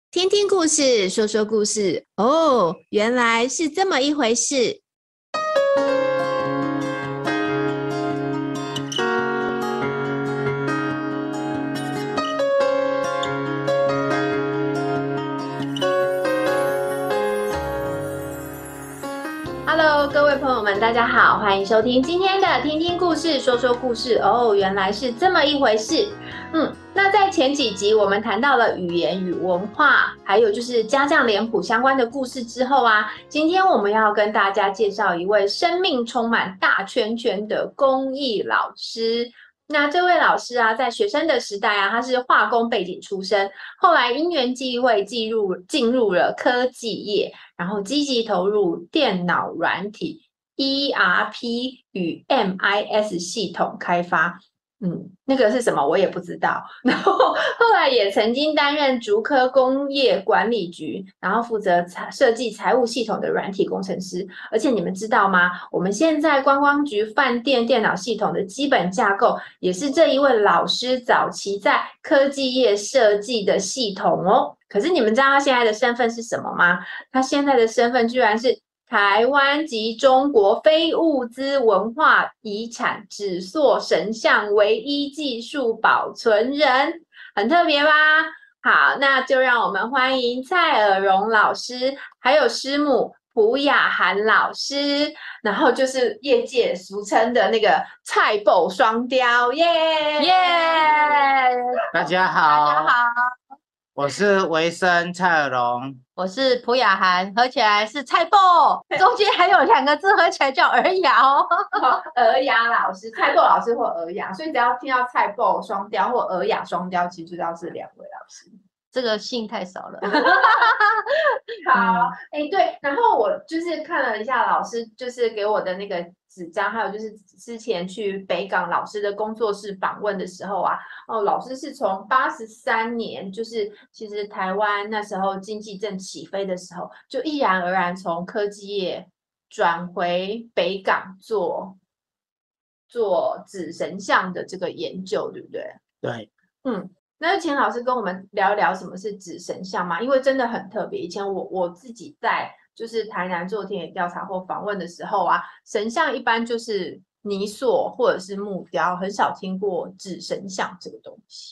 听听故事，说说故事。哦，原来是这么一回事。Hello，各位朋友们，大家好，欢迎收听今天的听听故事，说说故事。哦，原来是这么一回事。那在前几集我们谈到了语言与文化，还有就是家将脸谱相关的故事之后啊，今天我们要跟大家介绍一位生命充满大圈圈的公益老师。那这位老师啊，在学生的时代啊，他是化工背景出身，后来因缘际会进入了科技业，然后积极投入电脑软体 ERP 与 MIS 系统开发。那个是什么我也不知道。然后后来也曾经担任竹科工业管理局，然后负责设计财务系统的软体工程师。而且你们知道吗？我们现在观光局饭店电脑系统的基本架构，也是这一位老师早期在科技业设计的系统哦。可是你们知道他现在的身份是什么吗？他现在的身份居然是台湾及中国非物资文化遗产纸塑神像唯一技术保存人，很特别吧？好，那就让我们欢迎蔡尔荣老师，还有师母蒲雅涵老师，然后就是业界俗称的那个菜脯双雕，耶耶！ 大家好， 大家好， 我是维生蔡尔荣。 我是蒲雅涵，合起来是菜脯，中间还有2个字，合起来叫儿牙哦。 儿牙老师、菜脯老师或儿牙，所以只要听到菜脯双雕或儿牙双雕，其实就知道是2位老师。 这个姓太少了。 好，对，然后我就是看了一下老师就是给我的那个纸张，还有就是之前去北港老师的工作室访问的时候啊，老师是从83年，就是其实台湾那时候经济正起飞的时候，就毅然而然从科技业转回北港做纸神像的这个研究，对不对？ 对， 那就请老师跟我们聊一聊什么是纸神像嘛，因为真的很特别。以前我自己在就是台南做田野调查或访问的时候啊，神像一般就是泥塑或者是木雕，很少听过纸神像这个东西。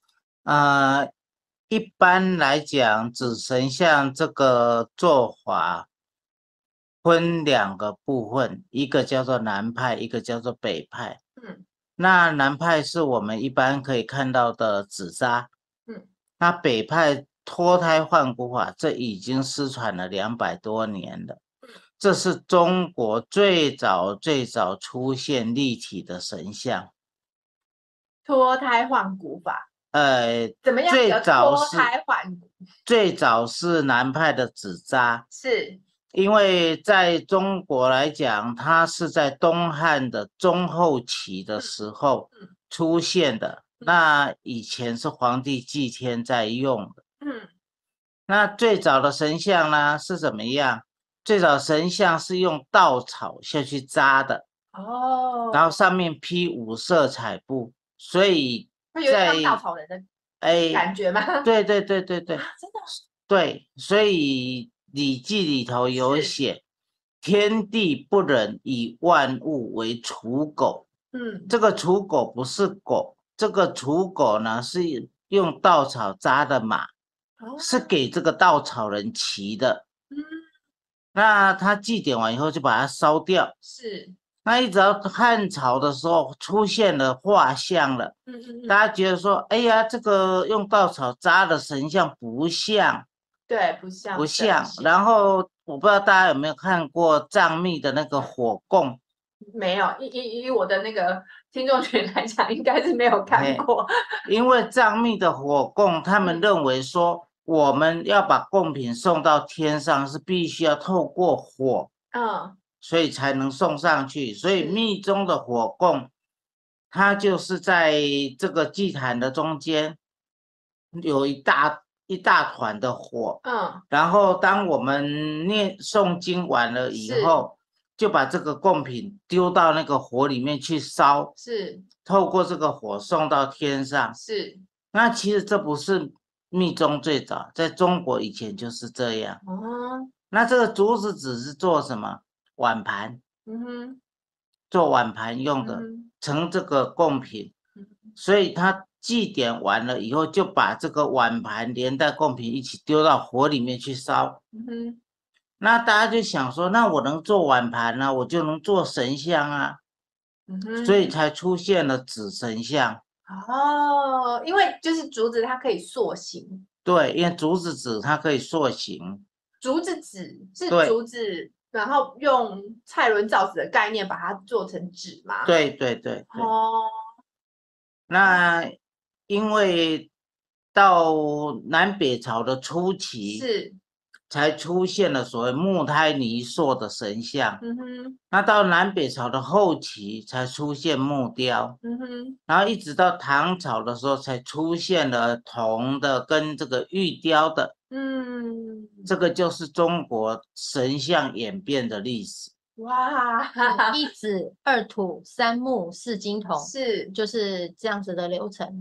一般来讲，纸神像这个做法分2个部分，一个叫做南派，一个叫做北派。那南派是我们一般可以看到的纸扎。那北派脱胎换骨法，这已经失传了200多年了。这是中国最早出现立体的神像。 脱胎换骨法，怎么样最早是脱胎换骨？ 最早是南派的纸扎， 是因为在中国来讲，它是在东汉的中后期的时候出现的。那以前是皇帝祭天在用的。那最早的神像呢是怎么样？最早神像是用稻草下去扎的，然后上面披5色彩布，所以会有点像稻草人的感觉吗？ 对，真的对，所以《礼记》里头有写天地不忍以万物为刍狗。这个刍狗不是狗，这个刍狗呢是用稻草扎的马，是给这个稻草人骑的。那他祭典完以后就把它烧掉。 是。 那一直到汉朝的时候出现了画像了。大家觉得说，哎呀，这个用稻草扎的神像不像。 对，不像。 然后我不知道大家有没有看过藏密的那个火供？ 没有，以我的那个听众群来讲，应该是没有看过。 因为藏密的火供，他们认为说，我们要把贡品送到天上，是必须要透过火，所以才能送上去。所以密宗的火供，它就是在这个祭坛的中间有一大团的火。然后当我们诵经完了以后，就把这个贡品丢到那个火里面去烧，透过这个火送到天上。那其实这不是密宗最早，在中国以前就是这样。那这个竹子纸是做什么？碗盘，做碗盘用的，盛这个贡品。所以他祭典完了以后，就把这个碗盘连带贡品一起丢到火里面去烧。那大家就想说，那我能做碗盘呢，我就能做神像啊。所以才出现了纸神像。 因为就是竹子它可以塑形。 对，因为竹子纸它可以塑形。 竹子纸是竹子，然后用蔡伦造纸的概念把它做成纸吗？ 对。那因为到南北朝的初期是才出现了所谓木胎泥塑的神像。那到南北朝的后期才出现木雕。然后一直到唐朝的时候才出现了铜的跟这个玉雕的。这个就是中国神像演变的历史。 哇，一纸二土三木四金铜， 是就是这样子的流程。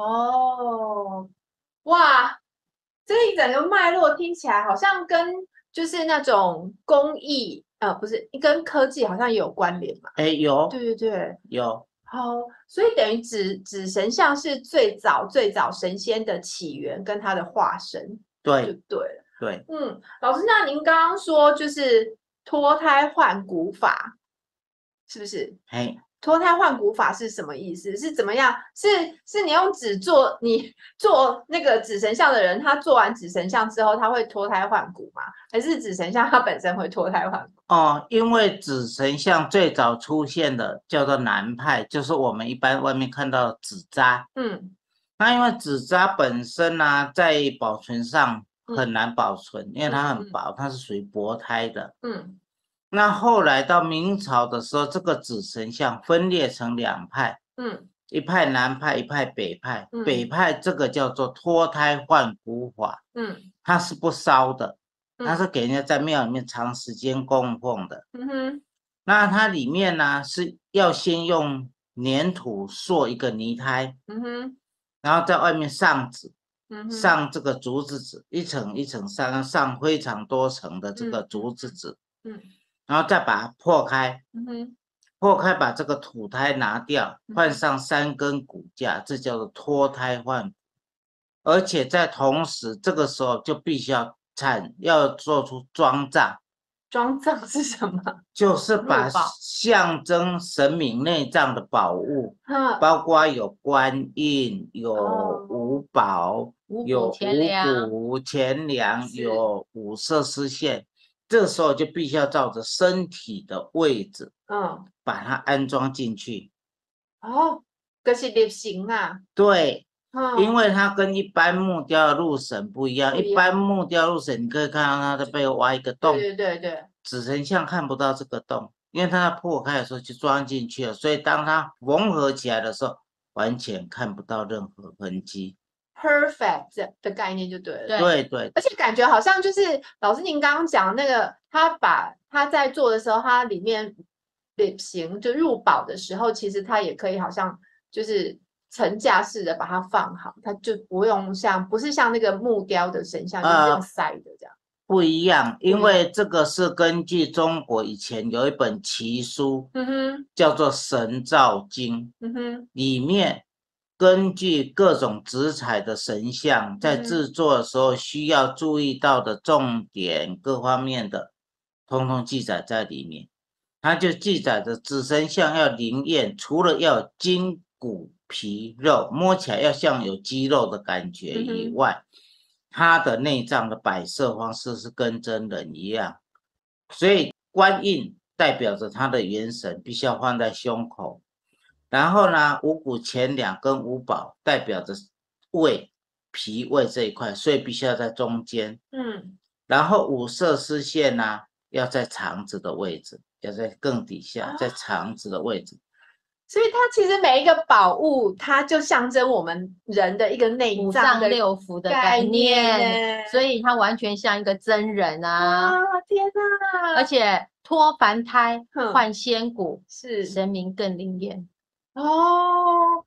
哇，这一整个脉络听起来好像跟就是那种工艺，不是跟科技好像也有关联嘛？ 有。 对， 有。 所以等于纸神像是最早神仙的起源跟他的化身。 对， 就对了。 对。 老师，那您刚刚说就是脱胎换骨法，是不是？脱胎换骨法是什么意思？是怎么样？是你用纸做，你做那个纸神像的人，他做完纸神像之后，他会脱胎换骨吗？还是纸神像他本身会脱胎换骨？ 因为纸神像最早出现的叫做南派，就是我们一般外面看到的纸扎。那因为纸扎本身呢，在保存上很难保存，因为它很薄，它是属于薄胎的。那后来到明朝的时候，这个纸神像分裂成两派。一派南派，一派北派。北派这个叫做脱胎换骨法。它是不烧的，它是给人家在庙里面长时间供奉的。那它里面呢是要先用粘土塑一个泥胎。然后在外面上纸。上这个竹子纸，一层一层上非常多层的这个竹子纸。然后再把它破开。破开把这个土胎拿掉，换上3根骨架，这叫做脱胎换骨。而且在同时，这个时候就必须要做出庄藏。 庄藏是什么？ 就是把象征神明内脏的宝物，包括有官印、有五宝、有五谷钱粮、有五色丝线。这时候就必须要照着身体的位置，把它安装进去。 就是立形啊。 对。因为它跟一般木雕的入神不一样。一般木雕入神，你可以看到它的背后挖一个洞。 对。 纸神像看不到这个洞，因为它破开的时候就装进去了，所以当它缝合起来的时候，完全看不到任何痕迹。 Perfect 的概念就对了。 对。 而且感觉好像就是老师您刚刚讲那个，他在做的时候，它里面立形就入宝的时候，其实它也可以好像就是层架式的把它放好，它就不是像那个木雕的神像就是用塞的这样。 不一样，因为这个是根据中国以前有一本奇书，叫做《神造经》。里面根据各种纸彩的神像在制作的时候需要注意到的重点各方面的，通通记载在里面。它就记载着纸神像要灵验，除了要有筋骨皮肉，摸起来要像有肌肉的感觉以外，它的内脏的摆设方式是跟真人一样。所以官印代表着它的元神必须要放在胸口。然后呢，五谷钱粮跟五宝代表着胃、脾胃这一块，所以必须要在中间。然后五色丝线呢，要在肠子的位置，要在更底下，在肠子的位置。 所以它其实每一个宝物，它就象征我们人的一个内脏五脏六腑的概念，所以它完全像一个真人啊！ 天哪！ 而且脱凡胎换仙骨， 是神明更灵验。 而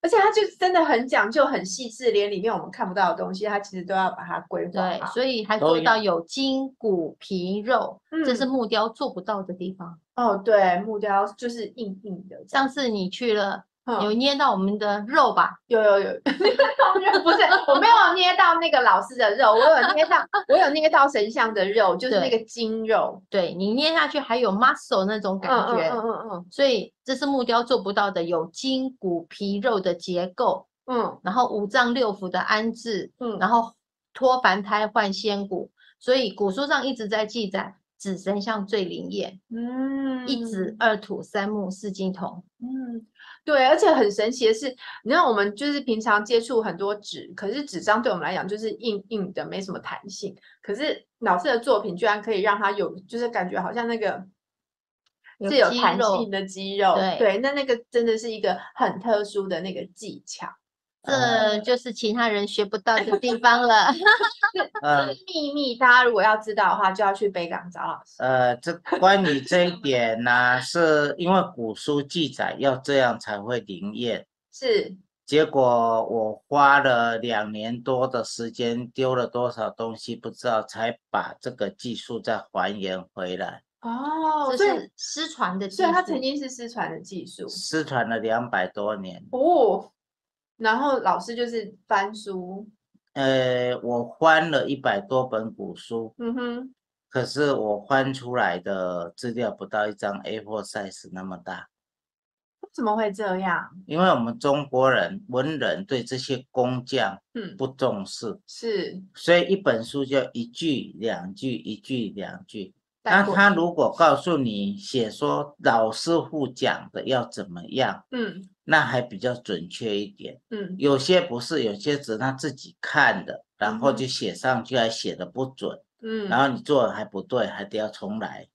而且它就真的很讲究、很细致，连里面我们看不到的东西，它其实都要把它规划对， 好。 所以还做到有筋骨皮肉，这是木雕做不到的地方。 哦，对，木雕就是硬硬的。 上次你去了，有捏到我们的肉吧？ 有，不是，我没有捏到那个老师的肉，我有捏到神像的肉，就是那个筋肉。 对，你捏下去还有 muscle 那种感觉。所以这是木雕做不到的，有筋骨皮肉的结构。然后五脏六腑的安置。然后脱凡胎换仙骨，所以古书上一直在记载。紫神像最灵验，一紫二土三木四金铜， 对，而且很神奇的是，你知道我们就是平常接触很多纸，可是纸张对我们来讲就是硬硬的，没什么弹性。可是老师的作品居然可以让它有，就是感觉好像那个是有弹性的肌肉，对，那个真的是一个很特殊的那个技巧。 这就是其他人学不到的地方了。 秘密，大家如果要知道的话，就要去北港找老师。 这关于这一点呢，是因为古书记载要这样才会灵验， 是。 结果我花了2年多的时间，丢了多少东西不知道，才把这个技术再还原回来。 哦， 这是失传的技术， 所以它曾经是失传的技术， 失传了200多年。 然后老师就是翻书。 我翻了100多本古书。可是我翻出来的资料不到一张 A4 size 那么大。 怎么会这样？ 因为我们中国人文人对这些工匠不重视， 是， 所以一本书就1句2句1句2句。那他如果告诉你写说老师傅讲的要怎么样，那还比较准确一点。有些不是，有些只是他自己看的，然后就写上去，还写的不准。然后你做的还不对，还得要重来。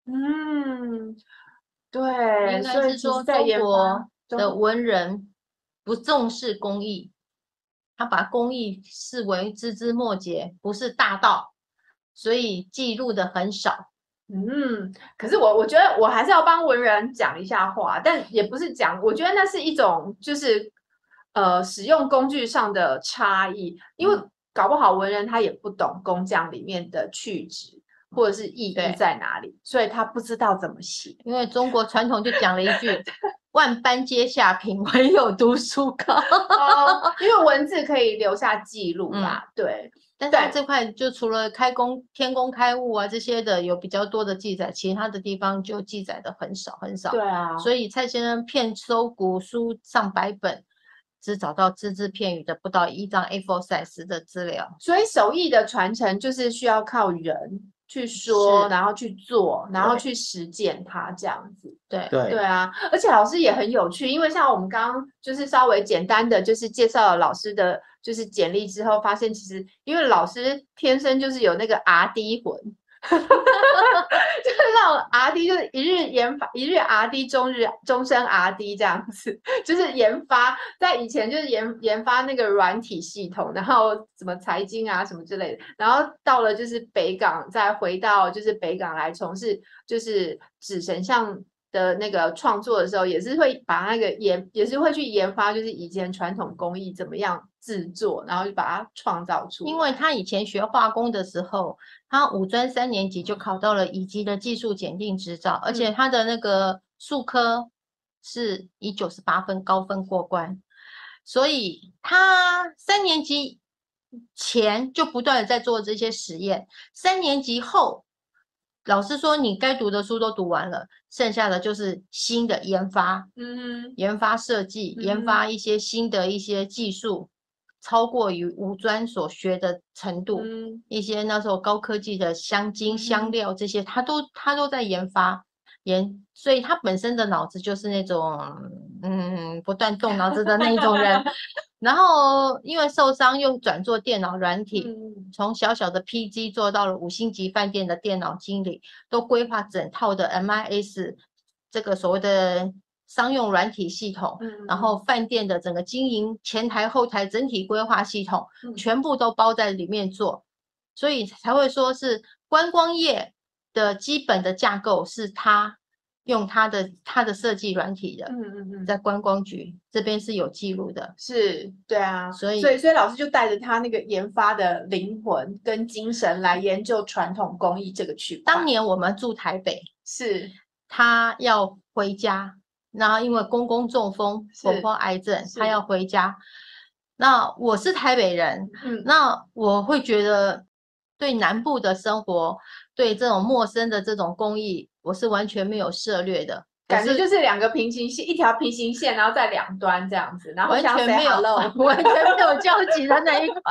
对， 应该是说中国的文人不重视工艺，他把工艺视为枝枝末节，不是大道，所以记录的很少。 可是我觉得我还是要帮文人讲一下话，但也不是讲，我觉得那是一种就是使用工具上的差异，因为搞不好文人他也不懂工匠里面的去旨或者是意义在哪里，所以他不知道怎么写。 因为中国传统就讲了一句万般皆下品，唯有读书高。 因为文字可以留下记录啦。对。 但是这块就除了天工开物啊这些的有比较多的记载，其他的地方就记载的很少很少。 对啊， 所以蔡先生遍搜古书上百本，只找到只字片语的不到1张 A4 size 的资料。 所以手艺的传承就是需要靠人去说，然后去做，然后去实践它这样子。对啊，而且老师也很有趣，因为像我们刚刚就是稍微简单的就是介绍了老师的就是简历之后，发现其实因为老师天生就是有那个 RD 魂。就是那种 RD， 就是一日研发，一日 RD， 终身 RD 这样子，就是研发，在以前就是研发那个软体系统，然后什么财经啊什么之类的，然后到了就是北港，再回到就是北港来从事就是纸神像的那个创作的时候，也是会把那个也是会去研发，就是以前传统工艺怎么样制作，然后就把它创造出来。 因为他以前学化工的时候，他五专3年级就考到了乙级的技术检定执照，而且他的那个术科是以98分高分过关，所以他3年级前就不断的在做这些实验，3年级后老师说你该读的书都读完了，剩下的就是新的研发，研发设计，研发一些新的一些技术，超过于五专所学的程度，一些那时候高科技的香精、香料这些，他都在研发，所以他本身的脑子就是那种不断动脑子的那种人。然后因为受伤又转做电脑软体，从小小的 PG 做到了5星级饭店的电脑经理，都规划整套的 MIS 这个所谓的商用软体系统，然后饭店的整个经营前台后台整体规划系统，全部都包在里面做，所以才会说是观光业的基本的架构是他用它的设计软体的，在观光局这边是有记录的， 是，对啊， 所以老师就带着他那个研发的灵魂跟精神来研究传统工艺这个区块。 当年我们住台北， 是他要回家，然后因为公公中风，婆婆癌症，他要回家。那我是台北人，那我会觉得对南部的生活，对这种陌生的这种工艺，我是完全没有涉猎的， 感觉就是两个平行线，一条平行线，然后在两端这样子，然后完全没有完全没有交集的那一块。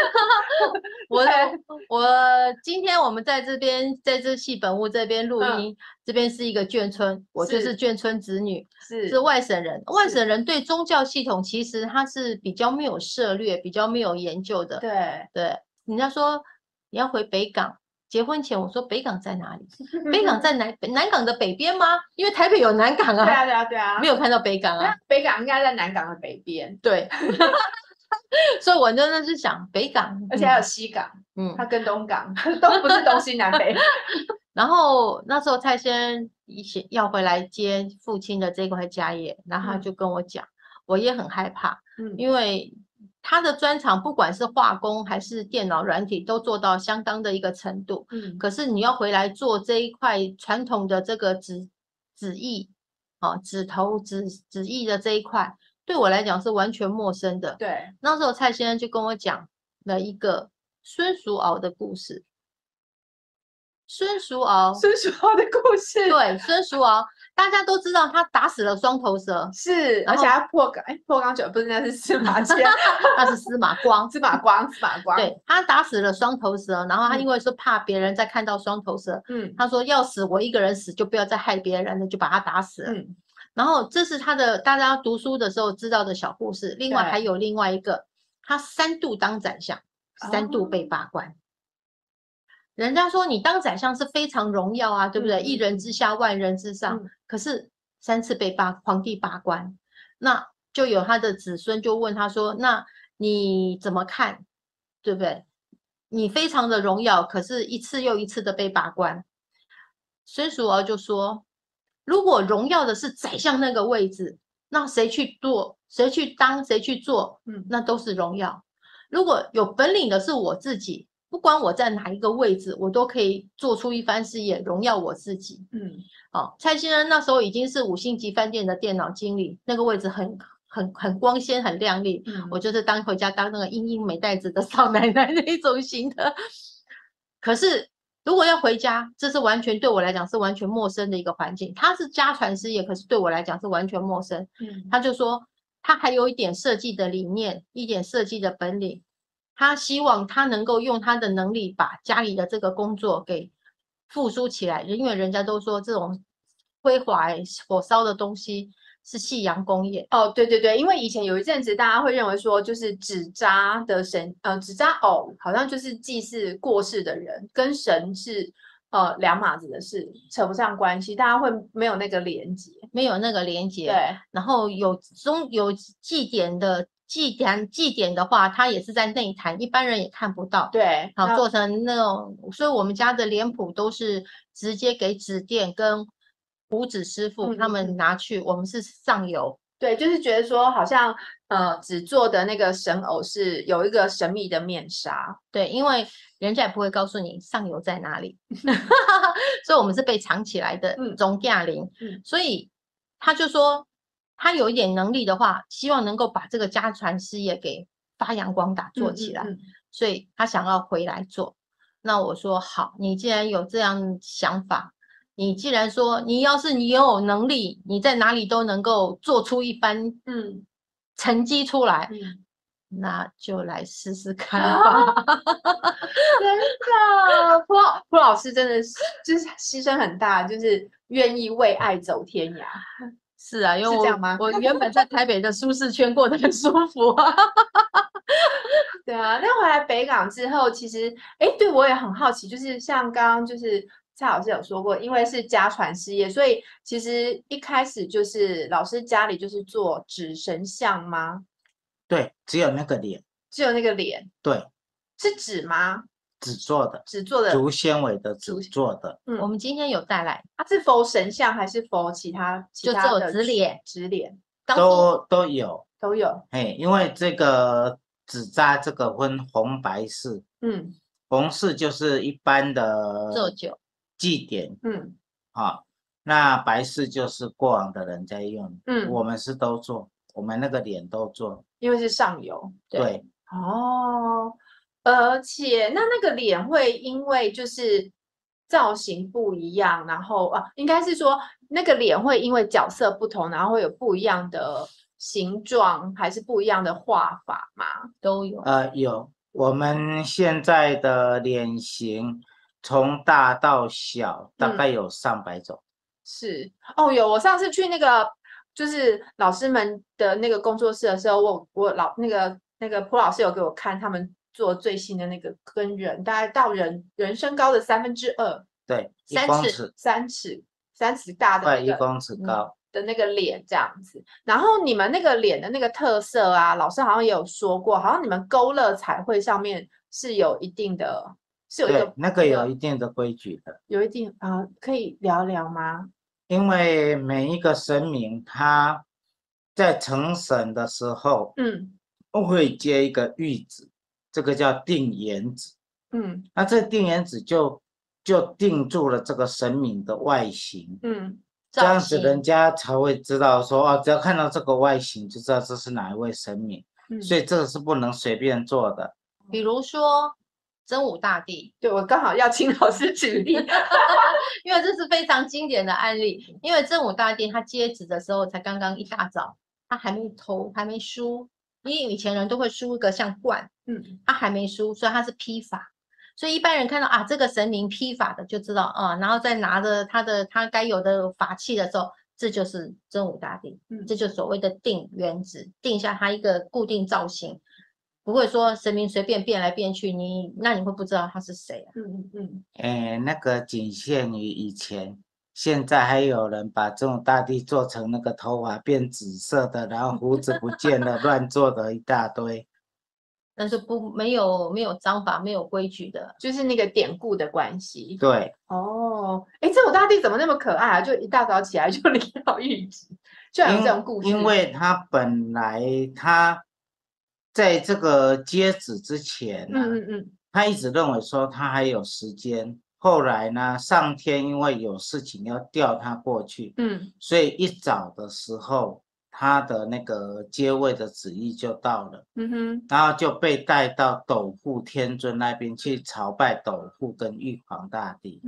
我今天我们在这边，在这戏本屋这边录音，这边是一个眷村，我就是眷村子女，是外省人。外省人对宗教系统其实他是比较没有涉猎，比较没有研究的。对，人家说你要回北港。结婚前我说北港在哪里？北港在南港的北边吗？因为台北有南港啊。对啊。没有看到北港啊。 北港应该在南港的北边。 对。所以我真的是想北港， 而且还有西港，它跟东港都不是东西南北。 然后那时候蔡先生要回来接父亲的这块家业，然后他就跟我讲，我也很害怕，因为他的专长不管是化工还是电脑软体都做到相当的一个程度，可是你要回来做这一块传统的这个纸艺，纸头纸艺的这一块，对我来讲是完全陌生的。 对， 那时候蔡先生就跟我讲了一个孙叔敖的故事。孙叔敖的故事， 对，孙叔敖大家都知道，他打死了双头蛇， 是，而且他破缸酒，不是，那是司马迁， 那是司马光， 对， 他打死了双头蛇，然后他因为说怕别人再看到双头蛇，他说要死我一个人死，就不要再害别人了，就把他打死了。然后这是他的大家读书的时候知道的小故事。另外还有另外一个，他3度当宰相，3度被罢官。人家说你当宰相是非常荣耀啊，对不对？一人之下，万人之上。可是3次被皇帝罢官，那就有他的子孙就问他说：“那你怎么看？对不对？你非常的荣耀，可是一次又一次的被罢官。”孙叔敖就说：“如果荣耀的是宰相那个位置，那谁去做，谁去当，谁去做，那都是荣耀。如果有本领的是我自己。”不管我在哪一个位置，我都可以做出一番事业，荣耀我自己。蔡先生那时候已经是5星级饭店的电脑经理，那个位置很光鲜，很亮丽。我就是回家当那个英英美袋子的少奶奶那一种型的。可是如果要回家，这是完全对我来讲是完全陌生的一个环境。他是家传事业，可是对我来讲是完全陌生。他就说他还有一点设计的理念，一点设计的本领。他希望他能够用他的能力把家里的这个工作给复苏起来，因为人家都说这种挥华火烧的东西是夕阳工业。 对，因为以前有一阵子大家会认为说，就是纸扎的纸扎偶好像就是祭祀过世的人，跟神是两码子的事，扯不上关系，大家会没有那个连结， 对，然后有祭典的话，它也是在内坛，一般人也看不到。 对， 好，做成那种，所以我们家的脸谱都是直接给纸店跟糊纸师傅他们拿去，我们是上游。 对，就是觉得说好像纸做的那个神偶是有一个神秘的面纱。 对，因为人家也不会告诉你上游在哪里，所以我们是被藏起来的总驾灵。所以他就说。他有一点能力的话，希望能够把这个家传事业给发扬光大做起来，所以他想要回来做。那我说好，你既然有这样想法，你既然说你要是你有能力，你在哪里都能够做出一番成绩出来，那就来试试看吧。 真的，蒲老师真的是就是牺牲很大，就是愿意为爱走天涯。 是啊，因为我原本在台北的舒适圈过得很舒服啊。 对啊，那回来北港之后，其实对我也很好奇，就是像刚刚就是蔡老师有说过，因为是家传事业，所以其实一开始就是老师家里就是做纸神像吗？ 对，只有那个脸。 只有那个脸。 对。 是纸吗？ 纸做的， 纸做的竹纤维的纸做的。 我们今天有带来， 它是佛神像还是佛其他就只有的纸脸？ 纸脸都有。因为这个纸扎这个分红白式，红式就是一般的做酒祭典，那白式就是过往的人在用，我们是都做，我们那个脸都做， 因为是上油， 对， 而且那个脸会因为就是造型不一样，然后应该是说那个脸会因为角色不同，然后会有不一样的形状，还是不一样的画法吗？ 都有。 有，我们现在的脸型从大到小大概有上百种。 是有，我上次去那个就是老师们的那个工作室的时候，我那个蒲老师有给我看他们做最新的那个跟人大概到人身高的2/3， 对，1公尺 ，3尺大的快1公尺高的那个脸这样子。然后你们那个脸的那个特色啊，老师好像也有说过，好像你们勾勒彩绘上面是有一定的，是有一个那个有一定的规矩的， 有一定可以聊聊吗？ 因为每一个神明他在成神的时候，会接一个玉旨，这个叫定言旨，那这定言旨就定住了这个神明的外形，这样子人家才会知道说只要看到这个外形就知道这是哪一位神明，所以这个是不能随便做的。 比如说真武大帝， 对，我刚好要请老师举例， 因为这是非常经典的案例。因为真武大帝他接旨的时候才刚刚一大早，他还没投，还没梳，因为以前人都会梳一个像冠，他还没梳，所以他是披发。所以一般人看到这个神明披发的就知道然后再拿着他该有的法器的时候，这就是真武大帝，这就是所谓的定元旨，定下他一个固定造型。不会说神明随便变来变去，那你会不知道他是谁啊？ 那个仅限于以前，现在还有人把真武大帝做成那个头发变紫色的，然后胡子不见了，乱做的一大堆。 但是没有章法，没有规矩的， 就是那个典故的关系。 对。 真武大帝怎么那么可爱啊？就一大早起来就领到玉旨，居然有这种故事。 因为他本来他在这个接旨之前他一直认为说他还有时间，后来呢上天因为有事情要调他过去，所以一早的时候他的那个接位的旨意就到了，然后就被带到斗护天尊那边去朝拜斗护跟玉皇大帝。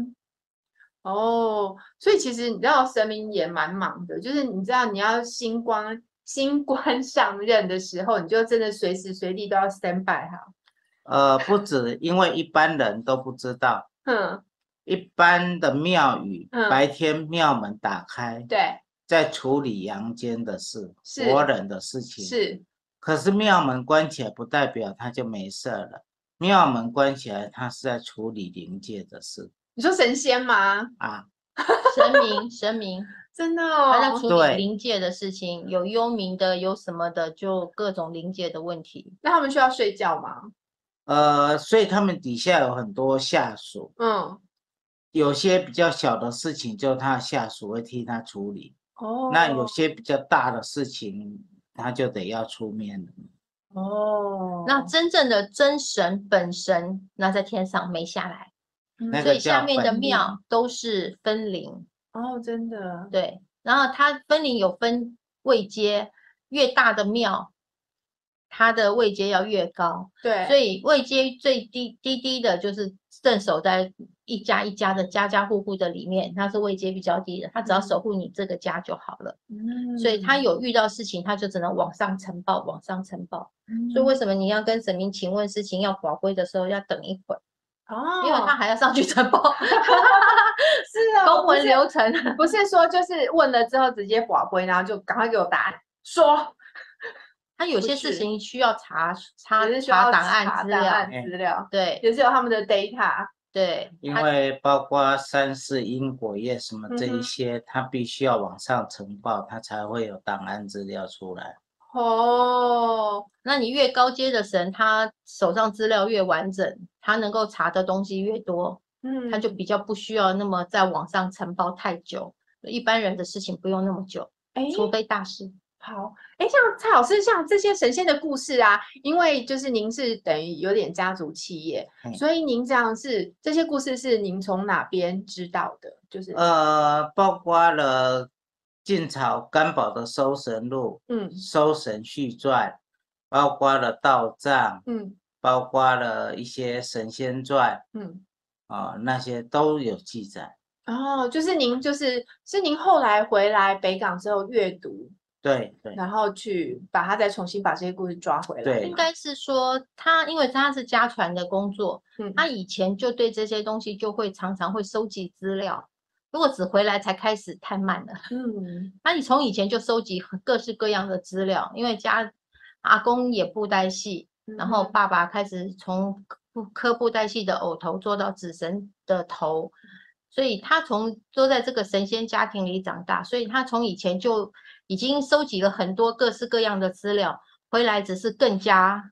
所以其实你知道神明也蛮忙的，就是你知道你要新官上任的时候，你就真的随时随地都要 stand by 好。 不止，因为一般人都不知道。一般的庙宇，白天庙门打开， 对， 在处理阳间的事，活人的事情。 是。 可是庙门关起来，不代表他就没事了。庙门关起来，他是在处理灵界的事。 你说神仙吗？ 神明。 真的他在处理灵界的事情，有幽冥的，有什么的，就各种灵界的问题。 那他们需要睡觉吗？ 所以他们底下有很多下属，有些比较小的事情，就他下属会替他处理。那有些比较大的事情，他就得要出面了。 那真正的真神本神，那在天上没下来，所以下面的庙都是分灵。 真的。 对，然后它分灵有分位阶，越大的庙，它的位阶要越高。 对， 所以位阶最低的就是镇守在一家一家的家家户户的里面，它是位阶比较低的，它只要守护你这个家就好了。所以他有遇到事情，他就只能往上呈报，往上呈报。所以为什么你要跟神明请问事情要保归的时候要等一会儿？因为他还要上去呈报。 是啊， 公文流程不是说就是问了之后直接保归，然后就赶快给我答案。说他有些事情需要查档案资料， 对， 也是有他们的 data。 对， 因为包括三世因果业什么这一些，他必须要往上呈报，他才会有档案资料出来。 哦， 那你越高阶的神，他手上资料越完整，他能够查的东西越多，他就比较不需要那么在网上承包太久。一般人的事情不用那么久，除非大师。 好，像蔡老师，像这些神仙的故事啊，因为就是您是等于有点家族企业，所以您这样这些故事是您从哪边知道的？就是包括了晋朝干宝的《搜神录》，《搜神续传》，包括了道藏，包括了一些神仙传，那些都有记载。 哦，就是您是您后来回来北港之后阅读。 对， 然后去再重新把这些故事抓回来。 对， 应该是说因为他是家传的工作，他以前就对这些东西就会常常会收集资料。如果只回来才开始太慢了。你从以前就收集各式各样的资料，因为阿公也布袋戏，然后爸爸开始从刻布袋戏的偶头做到纸神的头，所以他都在这个神仙家庭里长大，所以他从以前就已经收集了很多各式各样的资料，回来只是更加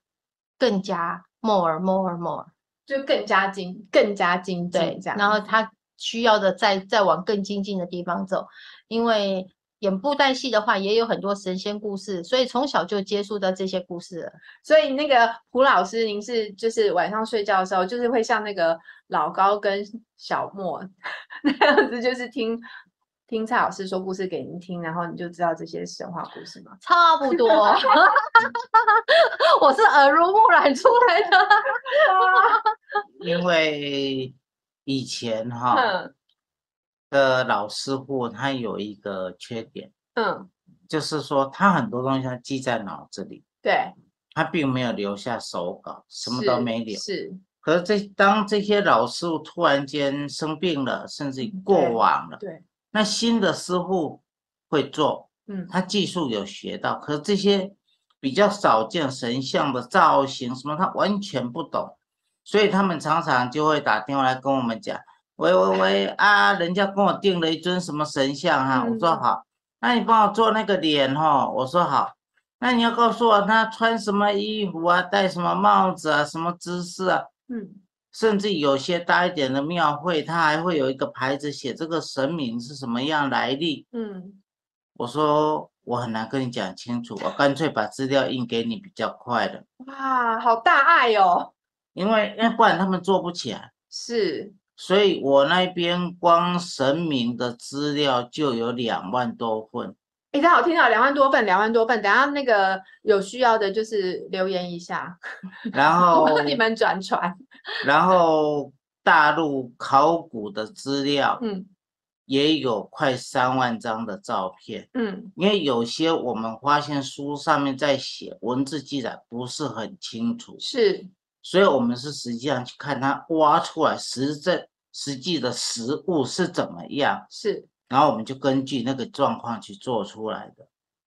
more， 就更加精进这样。 然后他需要的再往更精进的地方走，因为演布袋戏的话也有很多神仙故事，所以从小就接触到这些故事了。 所以那个胡老师，您就是晚上睡觉的时候，就是会像那个老高跟小莫那样子，就是听蔡老师说故事给您听，然后你就知道这些神话故事吗？ 差不多。我是耳濡目染出来的。 因为以前的老师傅他有一个缺点，就是说他很多东西他记在脑子里， 对， 他并没有留下手稿，什么都没留。 是。 可是当这些老师傅突然间生病了，甚至过往了， 对， 那新的师傅会做，他技术有学到，可是这些比较少见神像的造型什么，他完全不懂，所以他们常常就会打电话来跟我们讲，喂啊，人家跟我订了一尊什么神像哈，我说好，那你帮我做那个脸哈，我说好，那你要告诉我他穿什么衣服啊，戴什么帽子啊，什么姿势啊，甚至有些大一点的庙会，它还会有一个牌子写这个神明是什么样来历。我说我很难跟你讲清楚，我干脆把资料印给你比较快的。 哇，好大爱哦！ 因为不然他们做不起来。 是， 所以我那边光神明的资料就有2万多份。 大家好，听到2万多份，等下那个有需要的，就是留言一下， 然后我帮你们转传。 然后大陆考古的资料，也有快3万张的照片，因为有些我们发现书上面在写，文字记载不是很清楚， 是， 所以我们是实际上去看它挖出来实际的实物是怎么样， 是。 然后我们就根据那个状况去做出来的。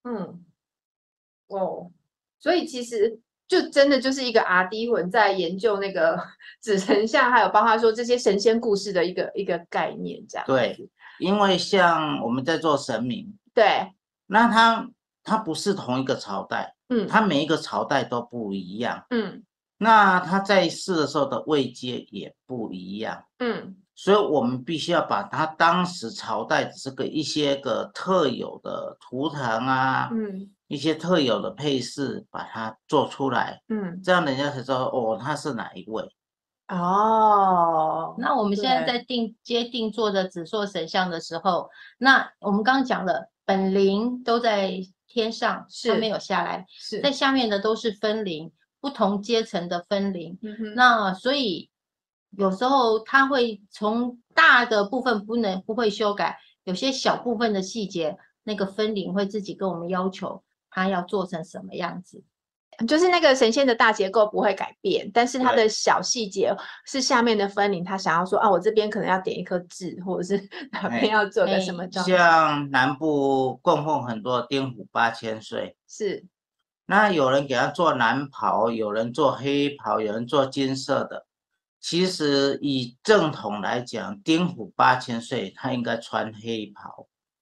所以其实就真的就是一个R&D魂在研究那个纸神像，还有包括说这些神仙故事的一个概念，这样。 对，因为像我们在做神明， 对， 那它不是同一个朝代，它每一个朝代都不一样，那它在世的时候的位阶也不一样，所以我们必须要把它当时朝代的一些个特有的图腾啊，一些特有的配饰，把它做出来，这样人家才知道哦，他是哪一位。 那我们现在在定做的纸塑神像的时候，那我们刚刚讲了，本灵都在天上，它没有下来，在下面的都是分灵，不同阶层的分灵。那所以有时候它会从大的部分不会修改，有些小部分的细节，那个分灵会自己跟我们要求它要做成什么样子。 就是那个神仙的大结构不会改变，但是它的小细节是下面的分灵，他想要说我这边可能要点一颗痣，或者是哪边要做个什么装饰。 像南部供奉很多丁虎8000岁， 是， 那有人给他做蓝袍，有人做黑袍，有人做金色的。其实以正统来讲，丁虎8000岁他应该穿黑袍，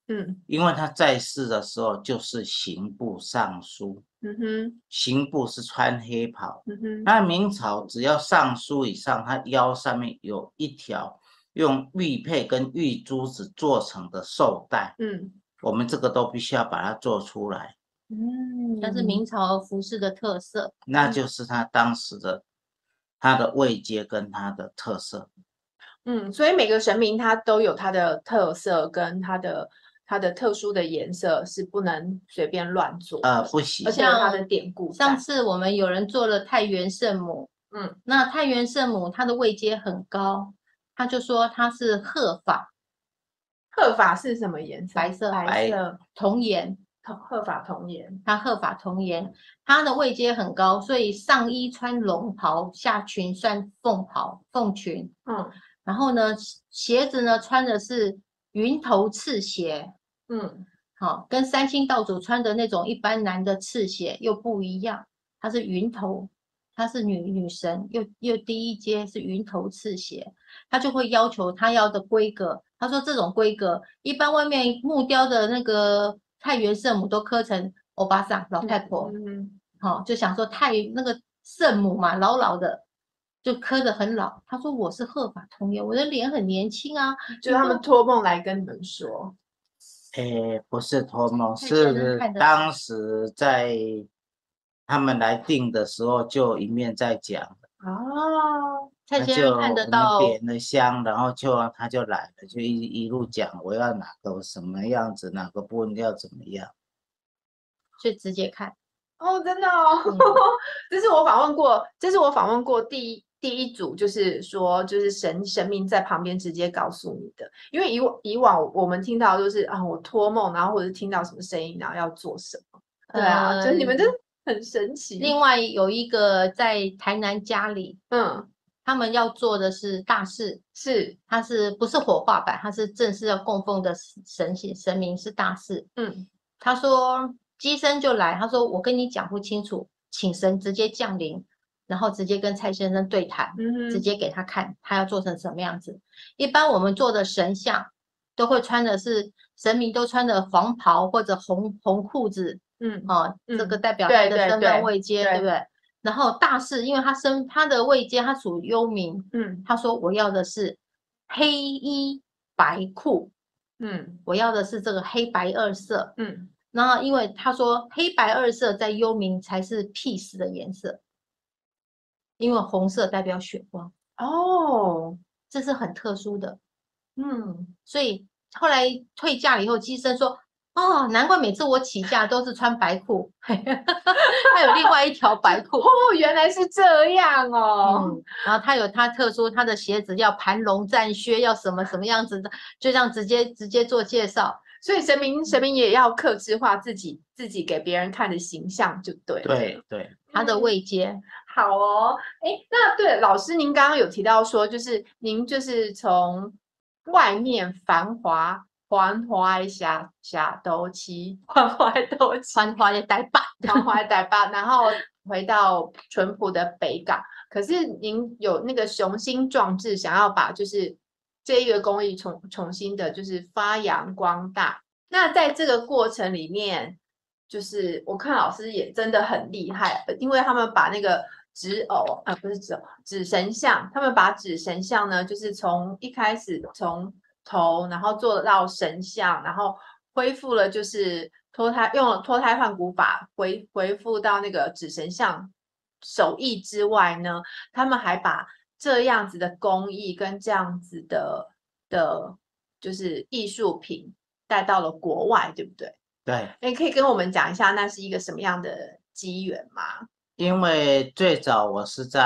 因为他在世的时候就是刑部尚书，刑部是穿黑袍，那明朝只要尚书以上，他腰上面有一条用玉佩跟玉珠子做成的绶带，我们这个都必须要把它做出来， 那是明朝服饰的特色， 那就是他当时的他的位阶跟他的特色。 所以每个神明它都有它的特色跟它的特殊的颜色，是不能随便乱做， 不行， 而且有它的典故。 上次我们有人做了太原圣母，那太原圣母她的位阶很高，他就说她是鹤发。 鹤发是什么颜色？ 白色， 白色铜颜。 鹤发铜颜， 他鹤发铜颜，他的位阶很高，所以上衣穿龙袍，下裙穿凤袍、凤裙。然后呢，鞋子呢穿的是云头赤鞋。好，跟三清道祖穿的那种一般男的赤鞋又不一样，它是云头，她是女神，又第一阶是云头赤鞋，他就会要求他要的规格。他说这种规格，一般外面木雕的那个太原圣母都刻成欧巴桑老太婆，就想说那个圣母嘛，老老的，就刻得很老。他说我是鹤发童颜，我的脸很年轻啊， 就是他们托梦来跟你们说。 不是托梦，是当时在他们来定的时候就一面在讲。 蔡先生看得到， 点了香，然后他就来了，就一路讲我要哪个什么样子，哪个部分要怎么样， 所以直接看。 真的哦，这是我访问过第一组，就是说就是神明在旁边直接告诉你的，因为以往我们听到就是我托梦，然后或者是听到什么声音，然后要做什么，对啊，就是你们真的很神奇。 另外有一个在台南家里，他们要做的是大事，它不是火化版，它是正式要供奉的神明是大事。他说机身就来，他说我跟你讲不清楚，请神直接降临，然后直接跟蔡先生对谈，直接给他看他要做成什么样子。一般我们做的神像都会穿的是神明都穿的黄袍或者红裤子，这个代表他的身份位阶，对不对？然后大事，因为他的位阶他属于幽冥，他说我要的是黑衣白裤，我要的是这个黑白二色，然后因为他说黑白二色在幽冥才是 peace 的颜色，因为红色代表血光，这是很特殊的，所以后来退嫁了以后，机身说难怪每次我起驾都是穿白裤，还有另外一条白裤。 原来是这样哦。 然后他有他特殊，他的鞋子要盘龙战靴，要什么样子的，就这样直接做介绍。 所以神明也要客制化自己给别人看的形象，就对了。 对， 他的位阶。 好哦，那对老师，您刚刚有提到说，就是您就是从外面繁华下都期，繁华的台北，然后回到淳朴的北港。可是您有那个雄心壮志，想要把就是这一个工艺重新的，就是发扬光大。那在这个过程里面，就是我看老师也真的很厉害，因为他们把那个纸神像，他们把纸神像呢，就是从一开始从头，然后做到神像，然后恢复了就是用了脱胎换骨法恢复到那个纸神像手艺之外呢，他们还把这样子的工艺跟这样子的就是艺术品带到了国外，对不对？ 对。 可以跟我们讲一下那是一个什么样的机缘吗？ 因为最早我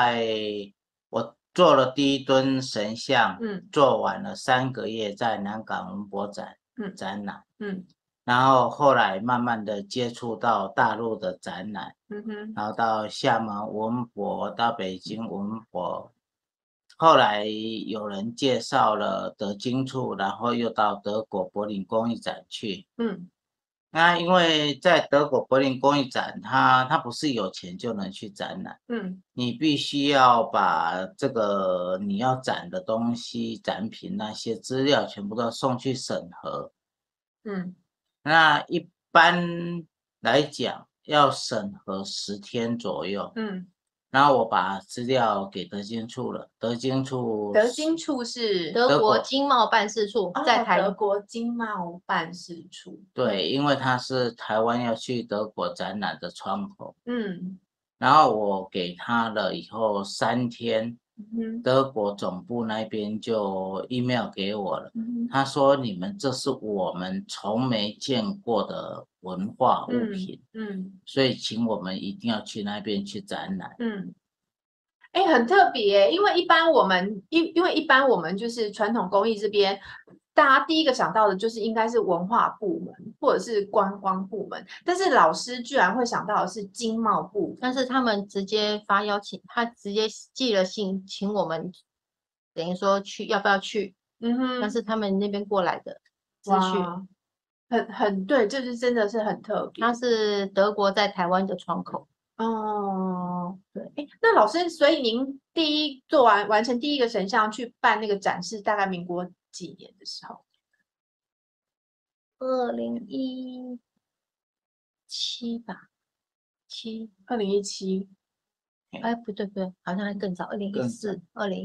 做了第一尊神像，做完了3个月在南港文博展展览，然后后来慢慢的接触到大陆的展览，然后到厦门文博，到北京文博，后来有人介绍了德金处，然后又到德国柏林工艺展去，那因为在德国柏林工艺展，它不是有钱就能去展览，你必须要把这个你要展的东西、展品那些资料全部都送去审核， 那一般来讲要审核10天左右。然后我把资料给德经处了，德经处是德国经贸办事处，在德国经贸办事处。 对，因为它是台湾要去德国展览的窗口。然后我给他了以后3天，德国总部那边就 email 给我了。他说你们这是我们从没见过的文化物品，所以请我们一定要去那边去展览。 很特别，因为一般我们就是传统工艺这边，大家第一个想到的就是应该是文化部门或者是观光部门，但是老师居然会想到的是经贸部， 但是他们直接发邀请，他直接寄了信请我们，等于说去要不要去？但是他们那边过来的资讯， 很对，就是真的是很特别。 他是德国在台湾的窗口。 对，那老师，所以您完成第一个神像去办那个展示，大概民国几年的时候 ？2017吧 ，2017。 不对，好像还更早，2014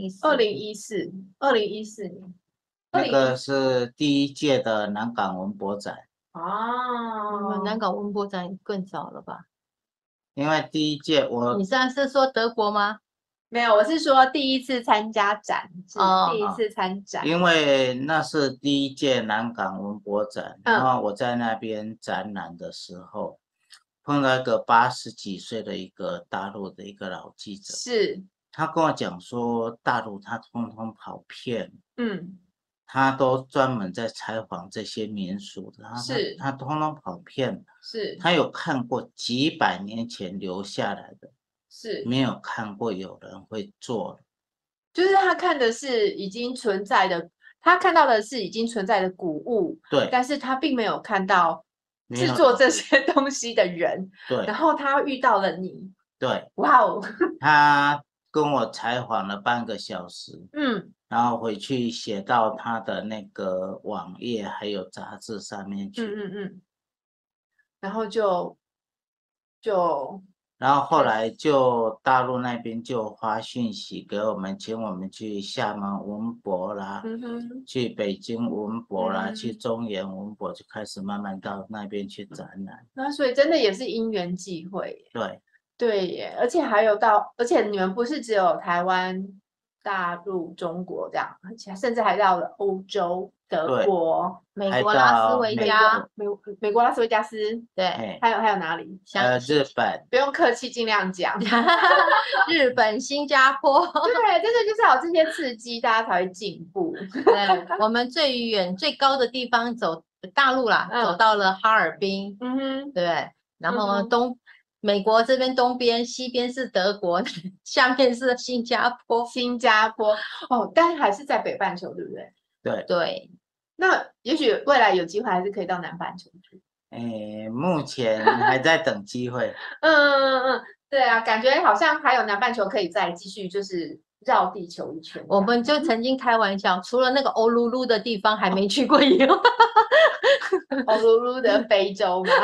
年。 那个是第1届的南港文博展。 南港文博展更早了吧？ 因为第1届你现在是说德国吗？ 没有，我是说第一次参加展，第一次参展。 因为那是第1届南港文博展，然后我在那边展览的时候，碰到一个80几岁的一个大陆的一个老记者，他跟我讲说，大陆他通通跑遍，他都专门在采访这些民俗的，他通通跑遍，他有看过几百年前留下来的，没有看过有人会做， 就是他看的是已经存在的，他看到的是已经存在的古物， 对， 但是他并没有看到制作这些东西的人， 对， 然后他遇到了你， 对， 哇哦， 他跟我采访了半个小时，然后回去写到他的那个网页还有杂志上面去， 然后然后后来就大陆那边就发讯息给我们，请我们去厦门文博啦，去北京文博啦，去中原文博，就开始慢慢到那边去展览。 那所以真的也是因缘际会，对耶，而且你们不是只有台湾、大陆、中国这样，而且甚至还到了欧洲、德国、 美国拉斯维加、 美国拉斯维加斯， 对， 还有哪里？ 日本， 不用客气，尽量讲。 日本、新加坡， 对，真的就是有这些刺激，大家才会进步。 对，我们最远最高的地方走大陆啦，走到了哈尔滨，对，然后美国这边东边，西边是德国，下面是新加坡。 但还是在北半球，对不对？ 对。 那也许未来有机会还是可以到南半球去。 目前还在等机会。 对啊，感觉好像还有南半球可以再继续就是绕地球一圈。 我们就曾经开玩笑，除了那个欧噜噜的地方还没去过以外， 欧噜噜的非洲嘛。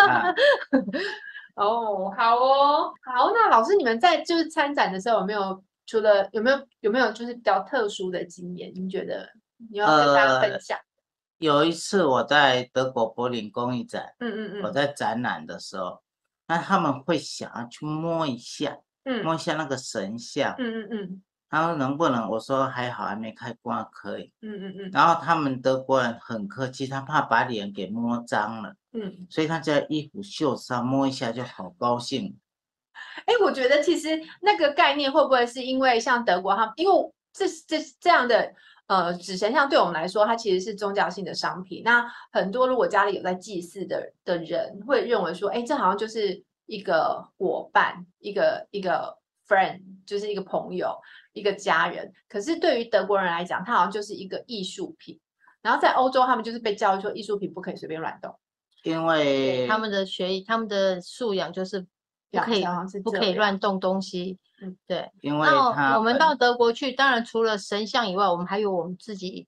好，那老师你们在就是参展的时候有没有就是比较特殊的经验？你觉得你要跟大家分享？ 有一次我在德国柏林工艺展，我在展览的时候，那他们会想要去摸一下那个神像，他说能不能？我说还好，还没开光，可以。然后他们德国人很客气，他怕把脸给摸脏了，所以他在衣服袖子上摸一下就好高兴。 我觉得其实那个概念会不会是因为像德国因为这样的纸神像对我们来说，它其实是宗教性的商品。那很多如果家里有在祭祀的人，会认为说，这好像就是一个伙伴，一个 friend， 就是一个朋友，一个家人。可是对于德国人来讲，它好像就是一个艺术品。然后在欧洲，他们就是被教育说，艺术品不可以随便乱动， 因为他们的素养就是不可以乱动东西。对， 因为我们到德国去，当然除了神像以外，我们还有我们自己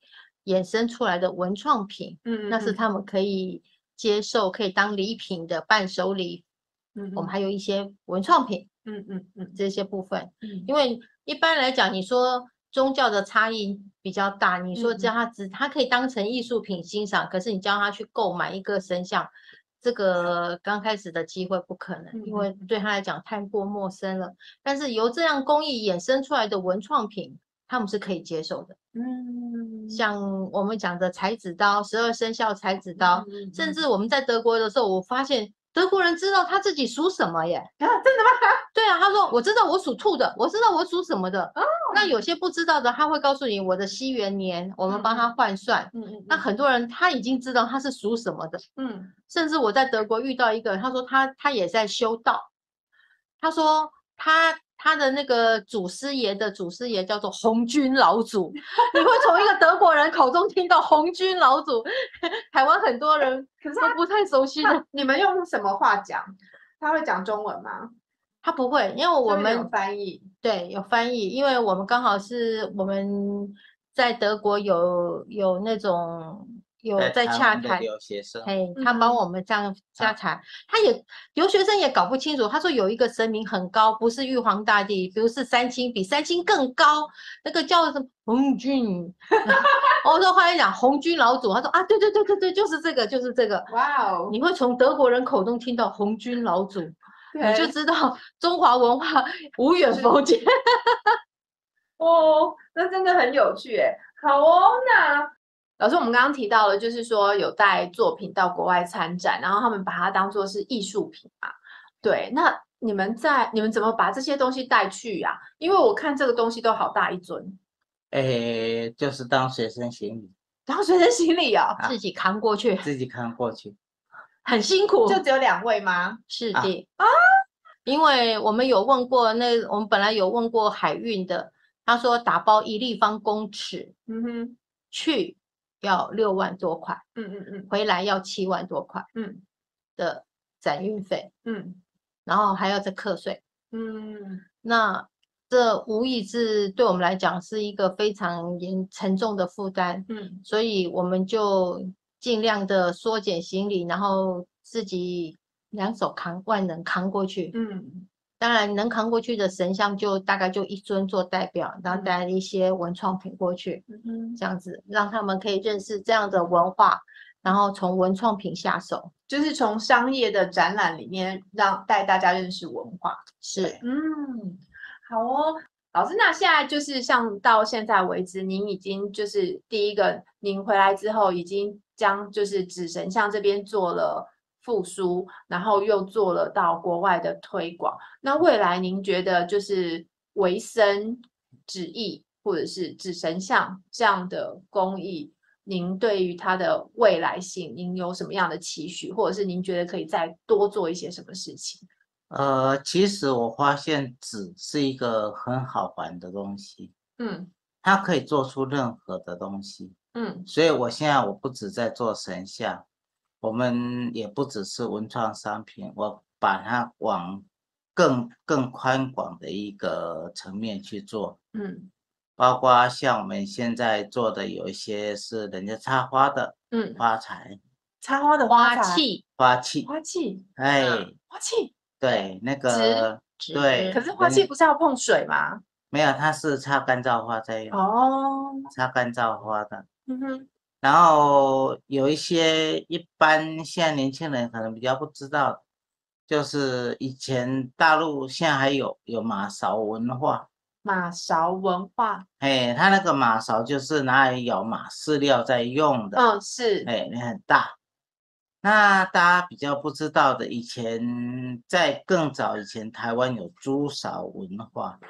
衍生出来的文创品，那是他们可以接受，可以当礼品的伴手礼。我们还有一些文创品，这些部分，因为一般来讲，你说宗教的差异比较大，你说叫他可以当成艺术品欣赏，可是你叫他去购买一个神像，这个刚开始的机会不可能，因为对他来讲太过陌生了。但是由这样工艺衍生出来的文创品，他们是可以接受的。像我们讲的才子刀，12生肖才子刀，甚至我们在德国的时候，我发现德国人知道他自己属什么耶！ 真的吗？ 对啊，他说我知道我属兔的，我知道我属什么的。那有些不知道的，他会告诉你我的西元年，我们帮他换算。那很多人他已经知道他是属什么的。甚至我在德国遇到一个，他说他也在修道，他说他的那个祖师爷的祖师爷叫做红军老祖，你会从一个德国人口中听到红军老祖，台湾很多人都不太熟悉的。 你们用什么话讲？他会讲中文吗？ 他不会，因为我们有翻译。对， 有翻译，因为我们刚好是我们在德国有那种有在洽谈留学生， 他帮我们这样洽谈，留学生也搞不清楚。他说有一个神明很高，不是玉皇大帝，比如是三清，比三清更高，那个叫什么红军。我说后来讲红军老祖，他说啊，对，就是这个，就是这个。 哇哦！ 你会从德国人口中听到红军老祖。你就知道中华文化无远弗届。 哦，那真的很有趣耶。好哦，那老师，我们刚刚提到了，就是说有带作品到国外参展，然后他们把它当作是艺术品嘛。对，那你们怎么把这些东西带去呀？因为我看这个东西都好大一尊。 就是当随身行李。 当随身行李啊， 自己扛过去。 自己扛过去。 很辛苦。 就只有2位吗？ 是的。因为我们有问过我们本来有问过海运的，他说打包1立方公尺，去要6万多块，回来要7万多块，的载运费，然后还要再课税，那这无疑是对我们来讲是一个非常沉重的负担，所以我们就尽量的缩减行李，然后自己2手扛，万能扛过去。当然能扛过去的神像就大概就1尊做代表，然后带一些文创品过去，这样子让他们可以认识这样的文化，然后从文创品下手， 就是从商业的展览里面带大家认识文化。 是， 好哦。老师，那现在就是像到现在为止，您已经就是第一个，您回来之后已经将就是纸神像这边做了复苏，然后又做了到国外的推广。那未来您觉得就是维生纸艺或者是纸神像这样的工艺，您对于它的未来性，您有什么样的期许，或者是您觉得可以再多做一些什么事情？ 其实我发现纸是一个很好玩的东西，它可以做出任何的东西，所以现在我不只在做神像，我们也不只是文创商品，我把它往更宽广的一个层面去做，包括像我们现在做的有一些是人家插花的，花材， 插花的花器， 花器， 花器。 对，那个对， 可是花器不是要碰水吗？ 没有，它是插干燥花在用。插干燥花的。然后有一些一般现在年轻人可能比较不知道，就是以前大陆现在还有马勺文化。 马勺文化。 它那个马勺就是拿来舀马饲料在用的。 是。 那很大。那大家比较不知道的，以前在更早以前，台湾有猪勺文化。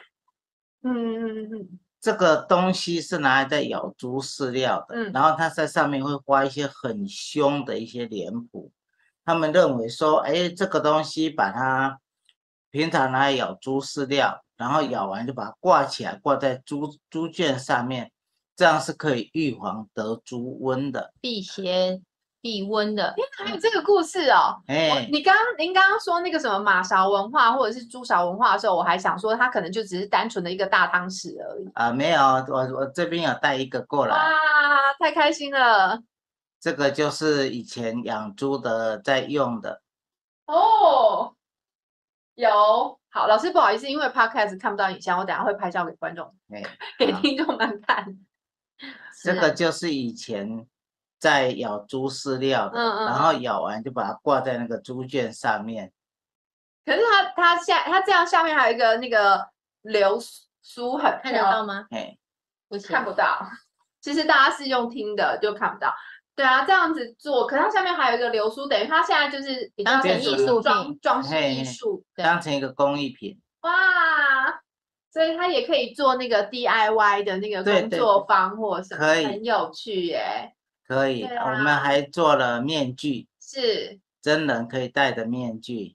这个东西是拿来在舀猪饲料的，然后它在上面会画一些很凶的一些脸谱。他们认为说，这个东西把它平常拿来舀猪饲料，然后舀完就把它挂起来，挂在猪圈上面，这样是可以预防得猪瘟的， 辟邪避瘟的。 还有这个故事哦。您刚刚说那个什么马勺文化或者是猪勺文化的时候，我还想说它可能就只是单纯的一个大汤匙而已。 没有，我这边有带一个过来。 哇， 太开心了。 这个就是以前养猪的在用的。 哦，有。好，老师不好意思，因为 podcast 看不到影像，我等下会拍照给观众，给听众们看。 这个就是以前在咬猪饲料的，然后咬完就把它挂在那个猪圈上面。 可是它这样下面还有一个那个流苏很看得到吗？ 看不到。其实大家是用听的就看不到。对啊，这样子做，可是它下面还有一个流苏，等于它现在就是比较艺术品， 装饰艺术， 当成一个工艺品。 哇，所以它也可以做那个 DIY 的那个工作坊或什么，很有趣耶。 可以，我们还做了面具， 是真人可以戴的面具。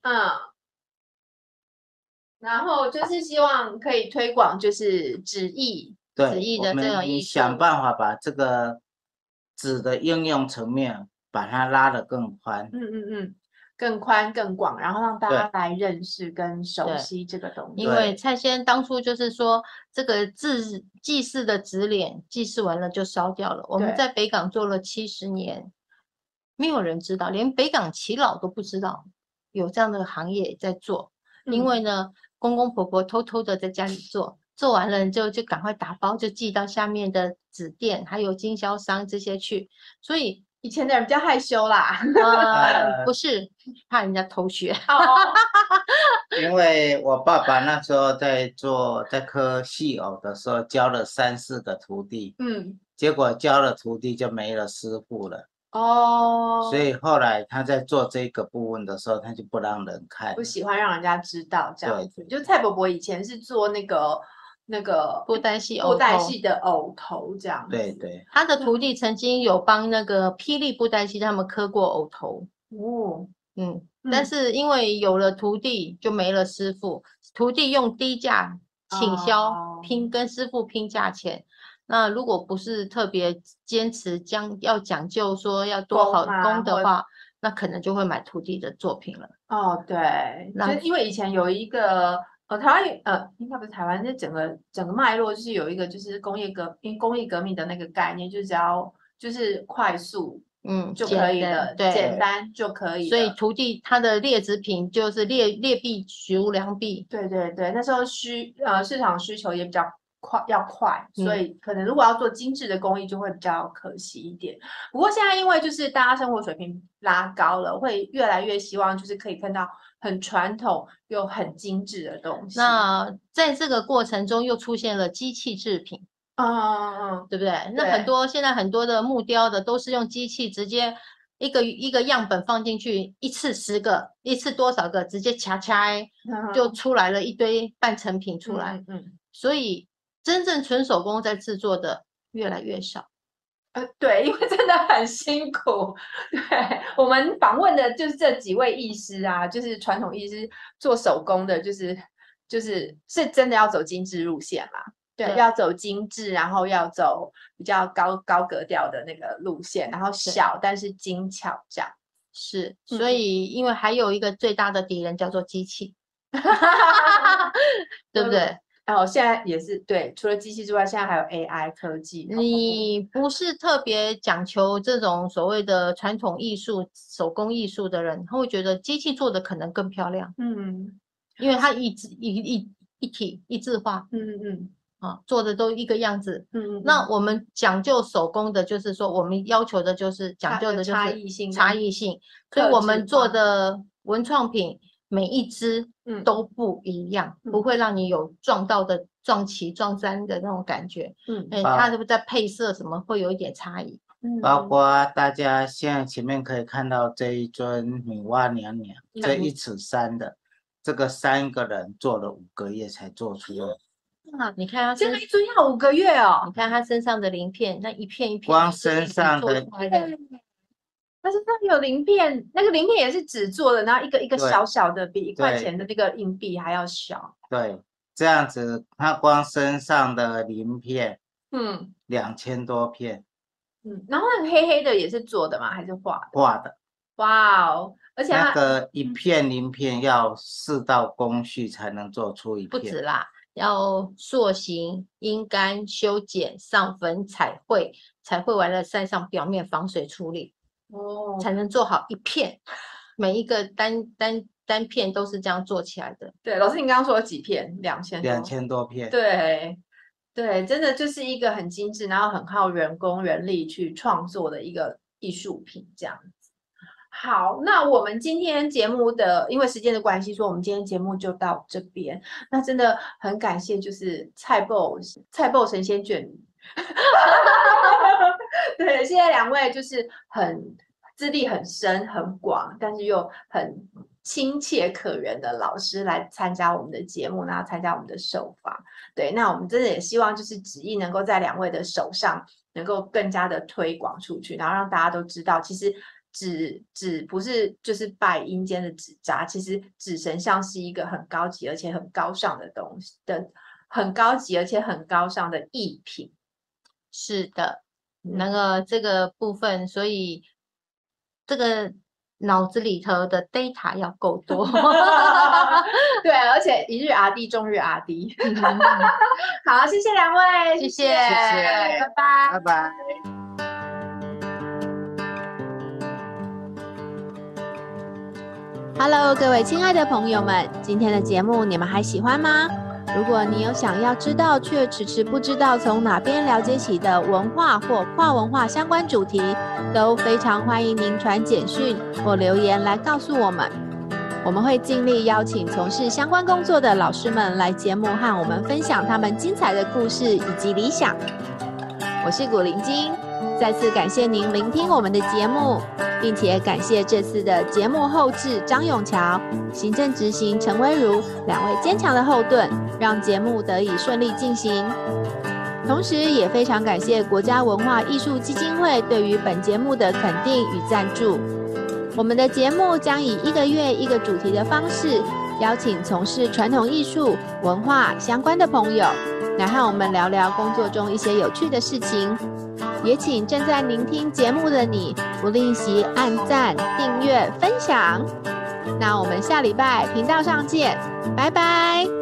然后就是希望可以推广，就是纸艺的这种艺术， 想办法把这个纸的应用层面把它拉得更宽。 更宽更广，然后让大家来认识跟熟悉这个东西。 因为蔡先生当初就是说，这个祭祀的纸脸祭祀完了就烧掉了。我们在北港做了70年，没有人知道，连北港耆老都不知道有这样的行业在做。因为呢，公公婆婆偷偷的在家里做，做完了就赶快打包，就寄到下面的纸店还有经销商这些去，所以。 以前的人比较害羞啦， 不是怕人家偷学， 因为我爸爸那时候在刻细藕的时候教了3、4个徒弟，结果教了徒弟就没了师傅了，所以后来他在做这个部分的时候，他就不让人看， 不喜欢让人家知道这样子。就蔡伯伯以前是做那个布袋戏的偶头这样子。 对， 他的徒弟曾经有帮那个霹雳布袋戏他们刻过偶头。但是因为有了徒弟就没了师傅，徒弟用低价倾销跟师傅拼价钱。那如果不是特别坚持要讲究说要多好工的话，那可能就会买徒弟的作品了。 对，就因为以前有一个台湾应该不是台湾，是整个脉络就是有一个就是工业革命的那个概念，就是只要就是快速就可以的，简单就可以。 所以徒弟他的劣质品就是劣币逐良币。 对，那时候市场需求也比较快，所以可能如果要做精致的工艺就会比较可惜一点。不过现在因为就是大家生活水平拉高了，会越来越希望就是可以看到很传统又很精致的东西。 那在这个过程中又出现了机器制品，对不对？那现在很多的木雕的都是用机器直接一个样本放进去，一次10个，一次多少个，直接掐就出来了一堆半成品出来。所以真正纯手工在制作的越来越少。 对，因为真的很辛苦。对，我们访问的就是这几位艺师啊，就是传统艺师做手工的，就是真的要走精致路线啦。对，要走精致，然后要走比较高格调的那个路线，然后小但是精巧这样。 是，所以因为还有一个最大的敌人叫做机器，对不对？ 现在也是对，除了机器之外，现在还有 AI 科技。 你不是特别讲求这种所谓的传统艺术、手工艺术的人，他会觉得机器做的可能更漂亮。因为它一体一致化。做的都一个样子。那我们讲究手工的，就是说我们要求的就是讲究的就是差异性，所以我们做的文创品每一支都不一样，不会让你有撞到的撞齐撞三的那种感觉。它是不是在配色什么会有一点差异？ 包括大家现在前面可以看到这一尊女娲娘娘，这1尺3的，这个3个人做了5个月才做出来。 你看这个一尊要5个月哦。 你看他身上的鳞片，那一片一片， 光身上的， 他身上有鳞片，那个鳞片也是纸做的，然后一个小小的，比1块钱的那个硬币还要小。 对，这样子，他光身上的鳞片，2000多片。 然后那个黑黑的也是做的吗？还是画的？ 画的。 哇哦！而且那个一片鳞片要4道工序才能做出一片。 不止啦。 要塑形、阴干、修剪、上粉、彩绘，彩绘完了再上表面防水处理，才能做好一片。每一个单片都是这样做起来的。 对，老师，你刚刚说有几片？2000 多片。 对，真的就是一个很精致，然后很靠人工人力去创作的一个艺术品，这样子。好，那我们今天节目的，因为时间的关系，说我们今天节目就到这边。那真的很感谢，就是菜爆神仙眷侣，对，谢谢两位，就是很资历很深很广，但是又很亲切可人的老师来参加我们的节目，然后参加我们的受访。对，那我们真的也希望就是纸艺能够在两位的手上能够更加的推广出去，然后让大家都知道，其实纸不是就是拜阴间的纸扎，其实纸神像是一个很高级而且很高尚的东西的，很高级而且很高尚的艺品。 是的，这个部分，所以这个脑子里头的 data 要够多。 对，而且一日RD终日RD。好，谢谢两位， 谢谢， 拜拜， 拜拜。 Hello， 各位亲爱的朋友们，今天的节目你们还喜欢吗？如果你有想要知道却迟迟不知道从哪边了解起的文化或跨文化相关主题，都非常欢迎您传简讯或留言来告诉我们。我们会尽力邀请从事相关工作的老师们来节目和我们分享他们精彩的故事以及理想。我是古灵精，再次感谢您聆听我们的节目，并且感谢这次的节目后制张永桥、行政执行陈威如两位坚强的后盾，让节目得以顺利进行。同时也非常感谢国家文化艺术基金会对于本节目的肯定与赞助。我们的节目将以1个月1个主题的方式，邀请从事传统艺术文化相关的朋友来和我们聊聊工作中一些有趣的事情。也请正在聆听节目的你不吝惜按赞、订阅、分享。那我们下礼拜频道上见，拜拜。